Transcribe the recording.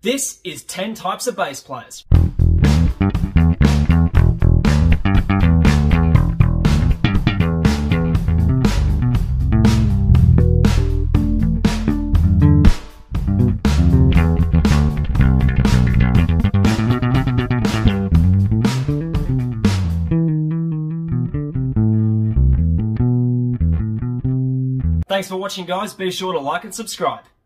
This is 10 types of bass players. Thanks for watching, guys. Be sure to like and subscribe.